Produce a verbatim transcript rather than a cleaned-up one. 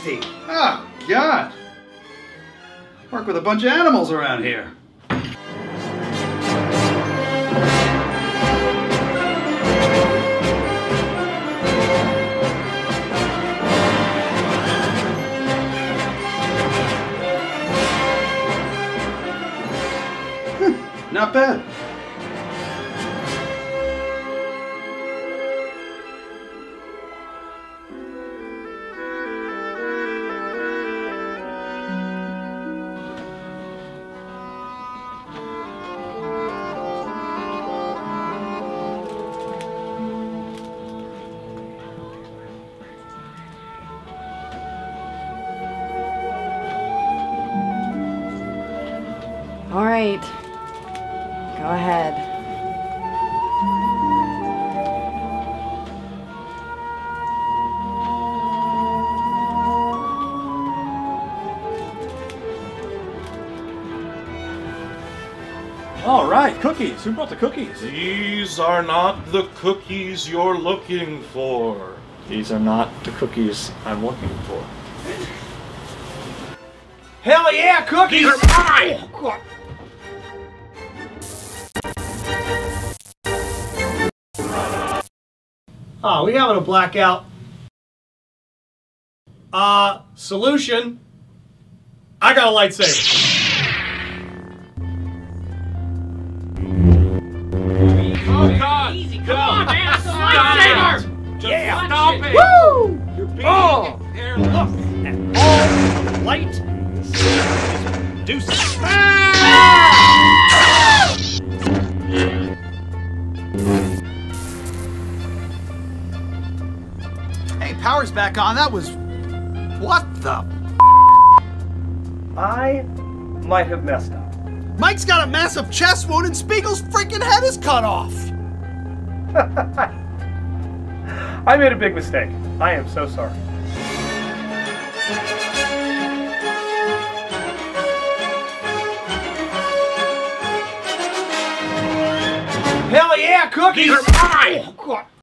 nasty. Oh, God. Work with a bunch of animals around here. Not bad. All right. Go ahead. All right, cookies. Who brought the cookies? These are not the cookies you're looking for. These are not the cookies I'm looking for. Hell yeah, cookies! These are mine! Oh, oh, we having a blackout. Uh, solution. I got a lightsaber. Oh, God! Easy, come on, man, it's a Stop lightsaber! it. Just Yeah. stop it! Woo! You're being Oh. careless. Look at all the light. Deuces. Hey, power's back on. That was... What the... I might have messed up. Mike's got a massive chest wound and Spiegel's freaking head is cut off. I made a big mistake. I am so sorry. Hell yeah, cookies! These are mine! Oh, God.